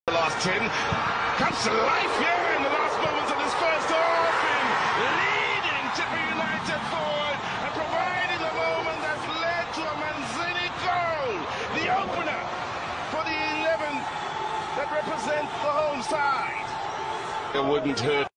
The last 10 comes to life here in the last moments of this first half, in leading Chippa United forward and providing the moment that's led to a Manzini goal, the opener for the 11 that represent the home side. It wouldn't hurt.